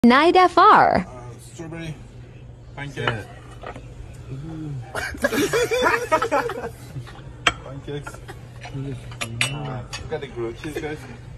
Night FR. Strawberry pancakes. Pancakes. Got the grilled cheese, guys.